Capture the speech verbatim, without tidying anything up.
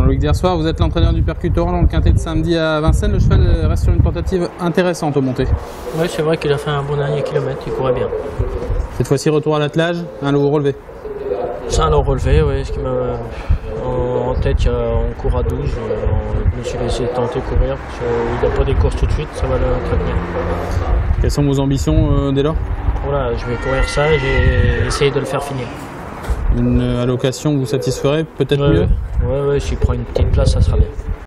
Jean-Luc Dersoir, vous êtes l'entraîneur du Percutor dans le quintet de samedi à Vincennes. Le cheval reste sur une tentative intéressante au monté. Oui, c'est vrai qu'il a fait un bon dernier kilomètre, il courait bien. Cette fois-ci, retour à l'attelage, un lot relevé. C'est un lot relevé, oui. Ce qui m'a en, en tête, il y a, on court à douze. Je me suis laissé tenter courir. Parce qu'il n'a pas des courses tout de suite, ça va l'entretenir. Quelles sont vos ambitions euh, dès lors? Voilà, je vais courir ça et j'ai essayé de le faire finir. Une allocation vous satisferait peut-être ouais, mieux? Oui, ouais, ouais, s'il prend une petite place, ça sera bien.